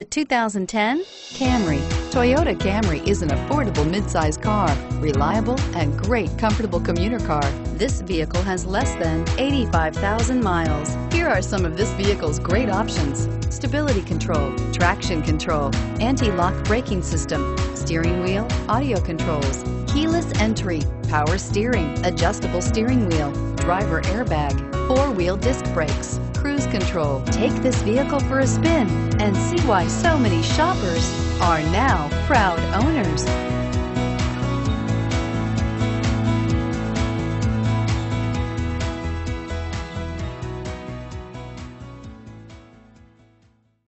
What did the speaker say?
The 2010 Camry. Toyota Camry is an affordable midsize car, reliable and great comfortable commuter car. This vehicle has less than 85,000 miles. Here are some of this vehicle's great options: stability control, traction control, anti-lock braking system, steering wheel audio controls, keyless entry, power steering, adjustable steering wheel, driver airbag, four-wheel disc brakes, cruise control. Take this vehicle for a spin and see why so many shoppers are now proud owners.